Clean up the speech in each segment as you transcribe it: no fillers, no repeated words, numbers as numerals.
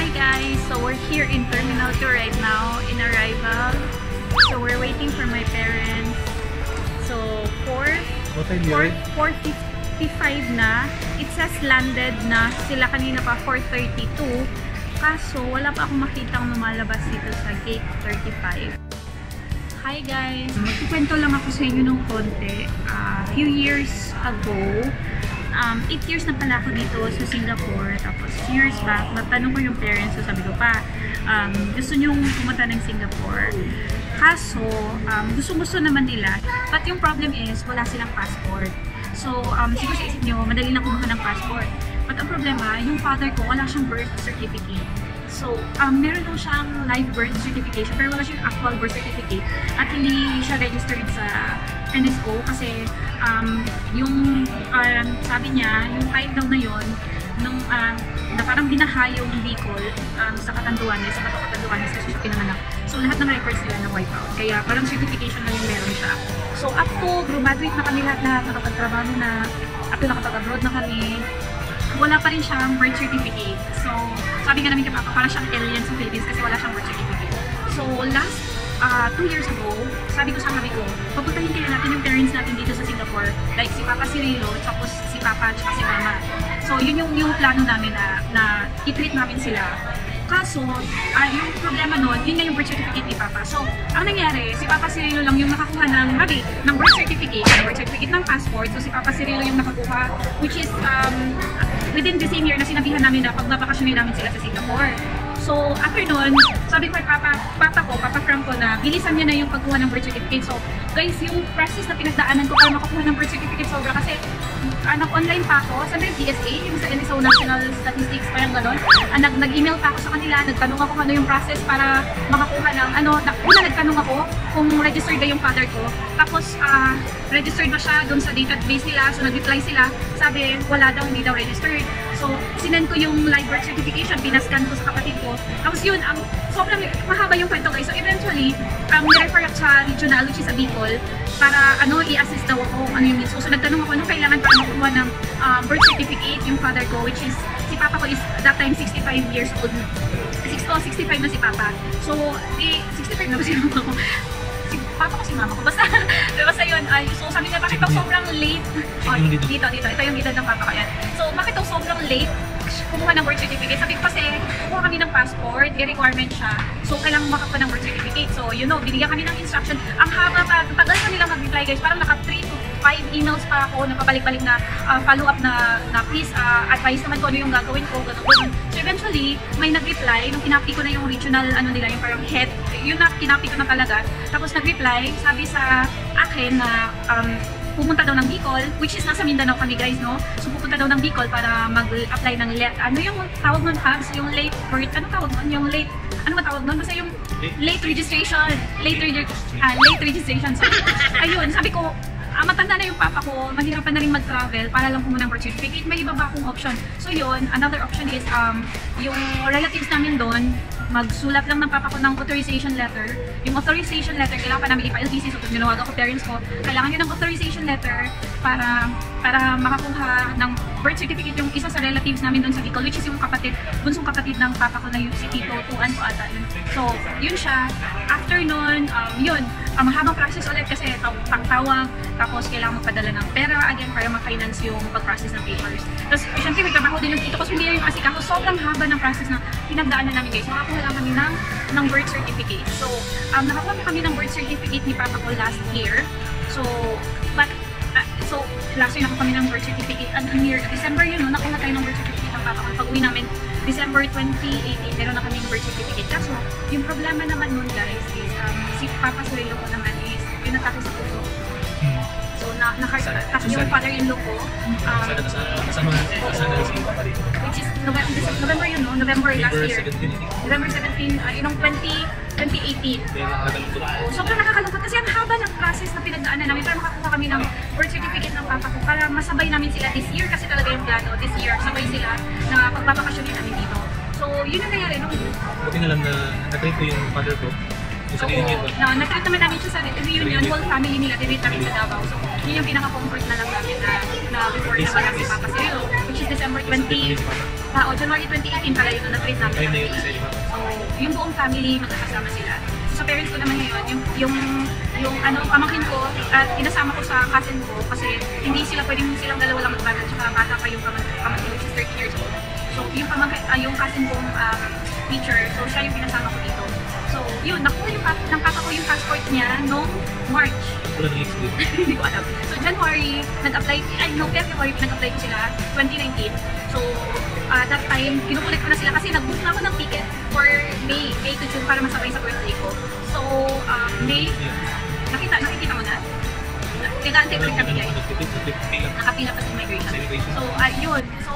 Hi guys! So we're here in Terminal 2 right now, in arrival. So we're waiting for my parents. So 4:55 na. It says landed na. Sila kanina pa 4:32. Kaso wala pa akong makitang lumalabas dito sa gate 35. Hi guys! Magkukwento lang ako sa inyo ng konti. Few years ago, 8 years na pala ako dito sa Singapore. Tapos years back, natanong ko yung parents ko, sabi ko pa, gusto nyong pumunta ng Singapore. Kaso, gusto naman nila. But yung problem is, wala silang passport. So, siguro sa isip nyo, madali lang kumuha ng passport. But ang problema, yung father ko, wala siyang birth certificate. So, meron daw siyang live birth certification, pero wala siyang actual birth certificate. At hindi siya registered sa NSO kasi yung sabi niya, yung time daw na yun, nung na parang binaha yung Bicol sa Catanduanes, sa Catanduanes kasi siya pinanganak. So, lahat ng records nila na wipe out. Kaya parang certification na yung meron siya. So, up to graduate na kami lahat, nakapagtrabaho na, up to nakapag-abroad na kami, wala pa rin siyang birth certificate. So, sabi nga namin kay Papa, parang siyang alien sa Philippines kasi wala siyang birth certificate. So, last 2 years ago, sabi ko sa mami ko, papuntahin kaya natin yung parents natin dito sa Singapore. Like si Papa Cirilo, tapos si Papa, at si Mama. So, yun yung plano namin na i-treat namin sila. Kaso, yung problema nun, yun nga yung birth certificate ni Papa. So, ang nangyari, si Papa Cirilo lang yung nakakuha ng birth certificate ng passport. So, si Papa Cirilo yung nakakuha, which is within the same year na sinabihan namin na pagbabakasyonin namin sila sa Singapore. So, after nun, sabi ko kay Papa Franco na bilisan niya na yung pagkuha ng birth certificate. So, guys, yung process na pinagdaanan ko para makakuha ng birth certificate sobra kasi nag-online pa ako, sabi yung DSA, yung sa NSO National Statistics, parang gano'n. Nag-email pa ako sa kanila, nagtanong ako ano yung process para makakuha ng una nagtanong ako kung registered na yung father ko. Tapos, registered ba siya doon sa database nila, so nag-reply sila, sabi, wala daw, hindi daw registered. So, sinend ko yung live birth certification, pinascan ko sa kapatid ko. Tapos yun, sobrang mahaba yung kwento guys. So, eventually, nirefer ako sa regional, which is sa Bicol, para i-assist daw ako kung ano yung needs ko. So, nagtanong ako anong kailangan para makuha ng birth certificate yung father ko, which is, si Papa ko is that time 65 years old. 65 na si Papa. So, 65 na ba si Mama ko? Si Papa ko, si Mama ko. Basta yun. So, sabi niya, bakit daw sobrang late? Dito. Ito yung edad ng Papa ko yan. So, bakit daw sobrang late kumuha ng birth certificate? Sabi ko kasi, kumuha kami ng passport, i-requirement siya. So, kailangan makakuha ng birth certificate. So, binigyan kami ng instruction. Ang haba pa, tagal pa nilang mag-reply guys. Parang naka 3 to 5 emails pa ako na pabalik-balik na follow-up na please advise naman ko ano yung gagawin ko, gano'n. So, eventually, may nag-reply. Nung kinapi ko na yung regional, nila, yung parang head, yun na, kinapi ko na talaga. Tapos nag-reply, sabi sa akin na pupunta daw ng Bicol, which is nasa Mindanao kami guys, no? So pupunta daw ng Bicol para mag-apply ng yung tawag nun, Habs? Yung late birth, anong tawag nun? Yung late, ano ba tawag nun? Basta yung late registration. Late registration. So, ayun, sabi ko, matanda na yung Papa ko, mahirapan na rin mag-travel para lang kumuha ng birth certificate. May iba ba akong option? So yun, another option is, yung relatives namin doon, magsulat lang ng Papa ko ng authorization letter. Yung authorization letter, kailangan pa namin i-file thesis. So, ginawagan ko parents ko, kailangan yun ng authorization letter para makakuha ng birth certificate yung isa sa relatives namin doon sa Bicol, which is yung bunsong kapatid ng Papa ko na yung si Tito, Tuan ko ata. So, yun siya. After nun, mahabang process ulit kasi tawag, tapos kailangan magpadala ng pera again para ma-finance yung pag-process ng papers. Tapos, syempre, may trabaho din yung Tito ko, hindi yung asikaso. Sobrang haba ng process na pinagdaanan namin guys. Nakakuha lang kami ng birth certificate. So, nakakuha kami ng birth certificate ni Papa ko last year. So, last year nakakuha kami ng birth certificate. And year, December yun, no, nakuha tayo ng birth certificate ng Papa ko. Pag-uwi namin, December 2018, meron na kami ng birth certificate. Kaso, yung problema naman nun guys is, si Papa Cirilo ko naman is, pinatake sa puso. So, yung father-in-law ko, which is November yun, no? November last year. November 17, yung 2018. Sobrang nakakalungkot kasi ang haba ng process na pinagdaanan namin para makakuha kami ng birth certificate ng Papa ko para masabay namin sila this year kasi talaga yung plano. This year, sabay sila na pagbabakasyonin namin dito. So, yun ang nangyari. Buti na lang na na-treat ko yung father ko. Yung sa reunion ba? Na-treat naman namin siya sa reunion, whole family nila, dinit namin sa Davao. So, yun yung pinaka-comfort na lang namin na before na wala si Papa Cirilo, which is December 20. January 2018 pala yun na-treat namin. Time na yun kasi, di ba? So, yung buong family, magkakasama sila. So, sa parents ko naman ngayon, yung pamangkin ko at inasama ko sa cousin ko kasi hindi sila pwedeng silang dalawa lang mag-travel tsaka bata pa yung pamangkin which is 13 years old. So, yung cousin kong teacher, so siya yung pinasama ko dito. So, yun, nakuha ng papa ko yung passport niya noong March. Wala na dito. Hindi ko alam. So, January, February, nag-apply ko sila, 2019. So, that time, kinukulit ko na sila kasi nag-book na ako ng ticket for May to June para masabay sa birthday ko. So, May, nakikita mo na? Kailangan ko rin kami guys. Nakapila pa sa immigration. So, yun. So,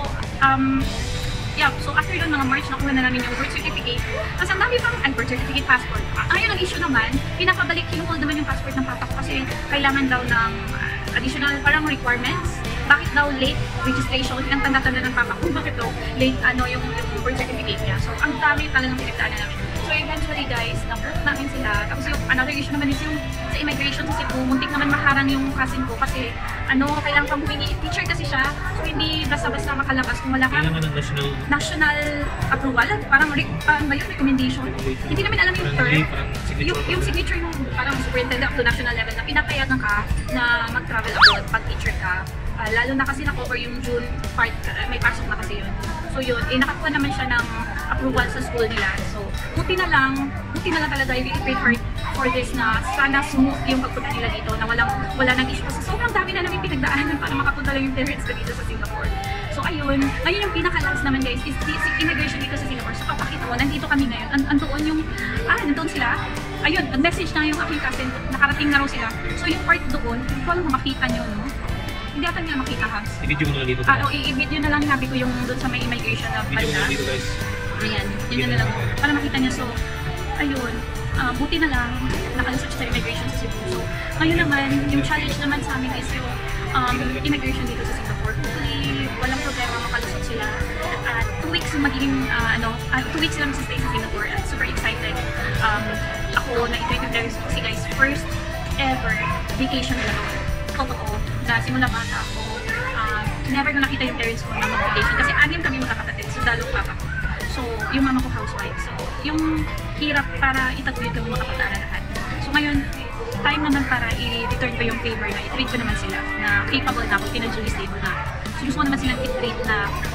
yeah, so after doon, mga March, nakuha na namin yung birth certificate. Kasi ang dami pang birth certificate, passport. Ngayon, ang issue naman, pinapabalik, kinuhold naman yung passport ng papa ko kasi kailangan daw ng additional parang requirements. Bakit daw late registration? Ang tanda-tanda ng papa ko, bakit daw late yung birth certificate niya. So, ang dami talagang pinagdaanan namin. So, eventually guys, na-book namin sila. Tapos yung another issue naman is yung sa immigration sa Cebu, muntik naman maharang yung cousin ko kasi kailangan pang humingi. Teacher kasi siya, so hindi basta-basta makalabas kung wala kang kailangan ng national approval. Parang recommendation. Hindi namin alam yung term. Yung signature yung parang superintendent of the national level na pinapayagan ka na mag-travel abroad pag teacher ka. Lalo na kasi na-cover yung June part, may pasok na kasi yun. So yun, nakakuha naman siya ng approval sa school nila. So, buti na lang talaga I really prayed hard for this na sana smooth yung pagpunta nila dito na wala nang issue. Kasi sobrang dami na namin pinagdaanan para makapunta lang yung parents ko dito sa Singapore. So ayun, ngayon yung pinaka-last naman guys is immigration dito sa Singapore. So papakita ko, nandito kami ngayon. Andoon yung, nandoon sila. Ayun, nag-message na yung aking cousin, nakarating na raw sila. So yung part doon, hindi ko alam kung makita nyo, no? Hindi ata nila makita, Habs. I-video mo na lang dito. I-video na lang habi ko yung doon sa may immigration na video mo na lang dito guys. Ayan, yun na lang. Para makita niya. So, ayun. Buti na lang, nakalusot sa immigration sa Cebu. So, ngayon naman, yung challenge naman sa amin is yung immigration dito sa Singapore. Hopefully, walang problema makalusot sila. 2 weeks yung magiging, 2 weeks lang sa stay sa Singapore. At super excited. Ako, na-invite yung parents ko kasi guys, first ever vacation nila doon. Totoo, na simula bata ako, never ko nakita yung parents ko na mag-vacation. Kasi 6 kami magkakapatid, so dalong papa ko. So, yung mama ko housewife. So, yung hirap para itaguyod kami makapunta na lahat. So, ngayon, time naman para i-return ko yung favor na i-treat ko naman sila na capable na ako, financially stable na. So, gusto ko naman silang i-treat na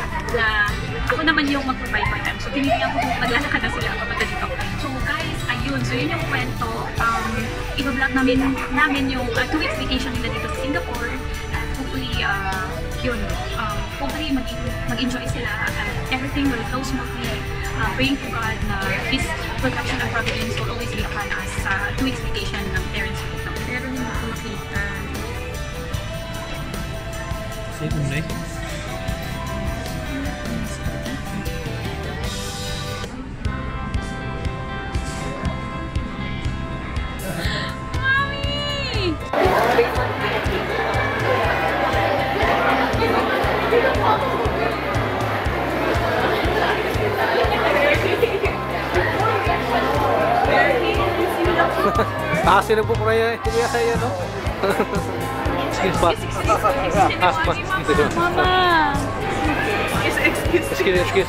ako naman yung mag-provide for them. So, tinitiyan ko kung maglalakad na sila kapag dito. So, guys, ayun. So, yun yung kwento. I-vlog namin yung 2 weeks vacation nila dito sa Singapore. And hopefully, hopefully mag-enjoy sila and everything will go smoothly. Praying to God na His protection and providence will always be upon us sa 2 weeks vacation ng parents ko dito. Pero hindi ako makita. Say kung na Kasi nagbook na yan, kuya kaya no? Excuse pa. Mama! Excuse.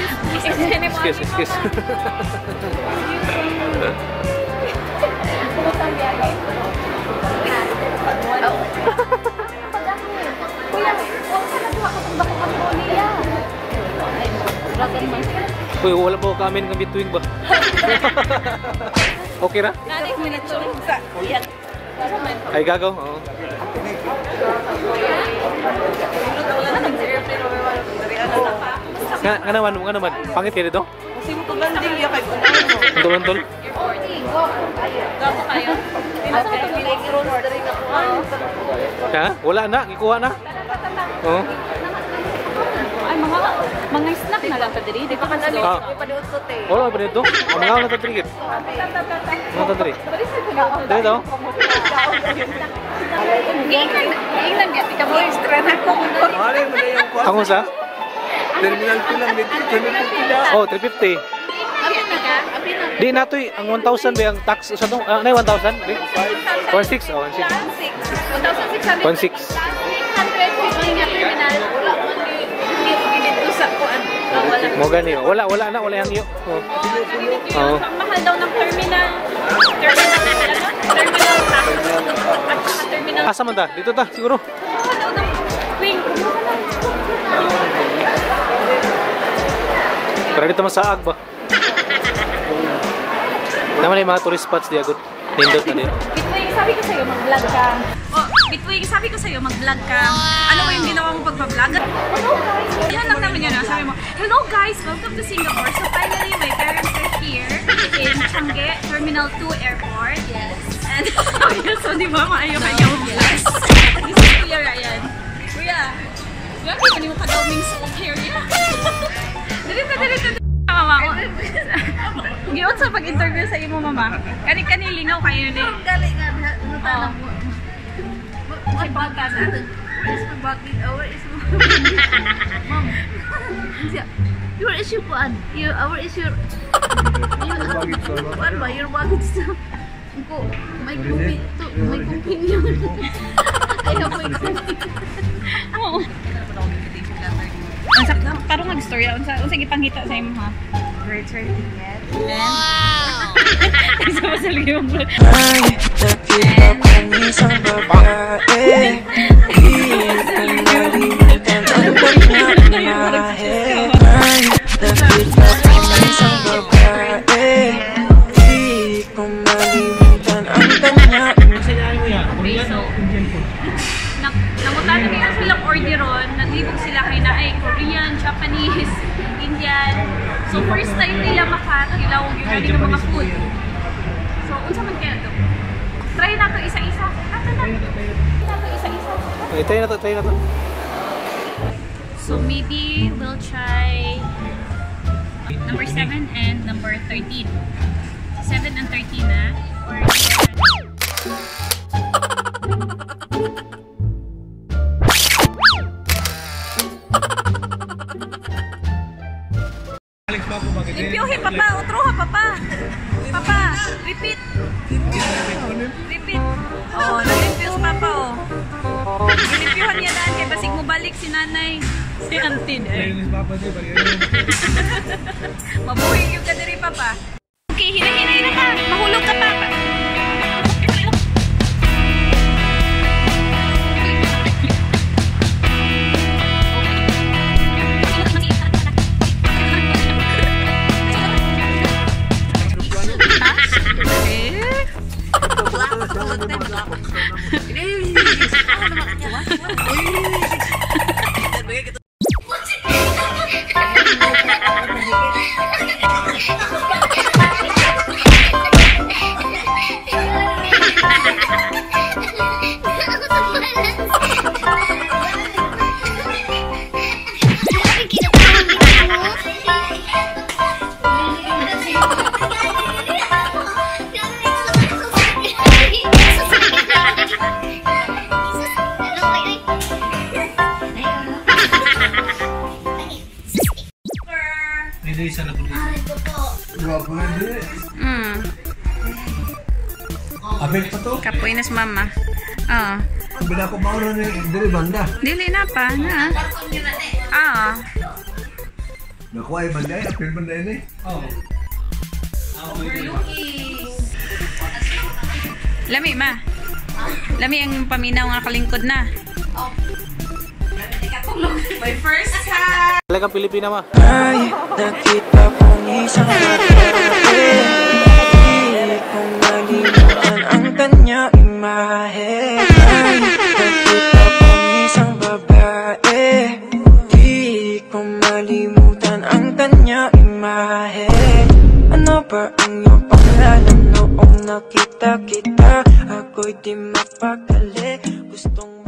Uy, wala po kami ng bituing ba? Okay na? Ay, gagaw? Oo. Nga naman, pangit kayo dito? Kasi mo kabanding ya kay Puno. Tol. Gapo kayo? Ha? Wala na, ikuha na. Oo. Ay, mga snack na lang diri. Di pa kanali. Wala pa dito. Ang mga natatrigit. Mga natatrigit. Dito. Ingnan nga, ikaw mo extra na ko. Ang sa? Terminal 2 lang dito. Oh, 350. Di na to ang 1,000 ba ang tax sa tong 1,000? 1,600. Oh, 1,600. 1,600. 1,650 nga terminal. Wala man dito sa kuan. Mo gani. Wala na, wala hangyo. Oh. Oo. Ang mahal daw ng terminal. Terminal tax. At saka terminal. Asa man ta? Dito ta, siguro. Mahal daw ng wing. Pero dito masaag ba? Naman yung mga tourist spots di agad. Nindot na din. Bitwing, sabi ko sa'yo, mag-vlog ka. Oh, Bitwing, sabi ko sa'yo, mag-vlog ka. Ano ba yung ginawa mo pagpa-vlog? Hello guys! Yan lang naman yun. Sabi mo, hello guys! Welcome to Singapore. So finally, my parents are here in Changi, Terminal 2 Airport. Yes. And, so di ba, maayo kanya mo vlog? This is Kuya Ryan. Kuya, kaya mo kadaming soap hair niya. Dali. Mama ko. Giyon sa pag-interview sa imo mama. Kani lingaw kayo ni. Gali nga no tanong mo. What about that? Where is my bucket? Where is my mom? Your issue puan. Our issue. Puan ba your bucket stuff? Ko may kumpin to, may kumpin yun. Ayaw may kumpin. Oo. Unsa karong nagstorya unsa gipangita sa imo ha? Great certificate. Wow. Isa pa sa liyong. Ay, nakita ko ng isang babae. Di ko malimutan ang kanyang imahe. Ay, nakita ko ng isang babae. Di ko malimutan ang kanyang Okay, so namutano nila silang orderon, naglibog sila kay na ay Korean, Japanese, Indian. So first time nila makakilawag yung galing ng mga food. So unsa man kaya to? Try na to isa-isa. Try na to. So maybe we'll try number 7 and number 13. 7 and 13 na. Or limpyohin, papa. Utroha, papa. Papa, repeat. Repeat. Oh, nalimpyo si papa, oh. Nalimpyohan niya daan kay basig mo balik si nanay. Si auntie, eh. Mabuhay yung kadiri, papa. Okay, hina pa. Mahulog ka, papa. Abel pa to? Kapuinas mama. Oo. Bila ko mauro ni diri banda. Dili na pa na. Ah. Nakuha ay banda, apil banda ini. Oo. Lami ma. Lami ang paminaw nga kalingkod na. My first time. Talagang Pilipina ma. Ay, nakita ko ng isang babae. Di ko malimutan ang kanyang imahe. Ay, nakita ko ng isang babae. Di ko malimutan ang kanyang imahe. Ano ba ang iyong pangalan noong nakita kita? Ako'y di mapakali. Gustong